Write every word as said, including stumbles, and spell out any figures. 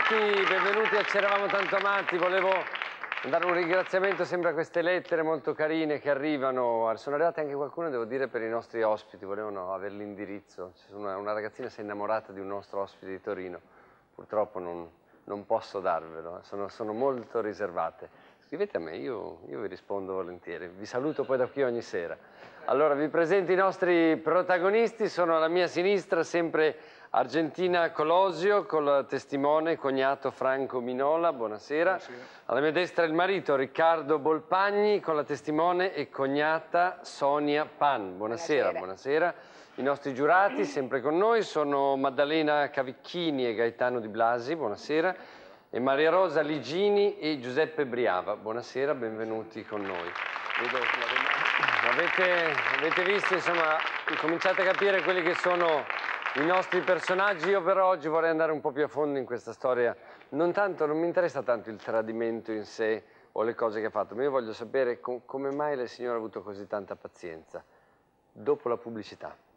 tutti, benvenuti a C'eravamo tanto amati. Volevo dare un ringraziamento sempre a queste lettere molto carine che arrivano. Sono arrivate anche qualcuno, devo dire, per i nostri ospiti, volevano avere l'indirizzo. Una, una ragazzina si è innamorata di un nostro ospite di Torino, purtroppo non, non posso darvelo, sono, sono molto riservate. Scrivete a me, io, io vi rispondo volentieri, vi saluto poi da qui ogni sera. Allora vi presento i nostri protagonisti, sono alla mia sinistra sempre Argentina Colosio con il testimone cognato Franco Minola, buonasera. buonasera. Alla mia destra il marito Riccardo Bolpagni con la testimone e cognata Sonia Pan, buonasera. buonasera. buonasera. I nostri giurati sempre con noi sono Maddalena Cavicchini e Gaetano Di Blasi, buonasera, e Maria Rosa Ligini e Giuseppe Briava, buonasera, benvenuti con noi. Vedo avete, avete visto, insomma, cominciate a capire quelli che sono i nostri personaggi. Io per oggi vorrei andare un po' più a fondo in questa storia. Non tanto, non mi interessa tanto il tradimento in sé o le cose che ha fatto, ma io voglio sapere com come mai la signora ha avuto così tanta pazienza. Dopo la pubblicità.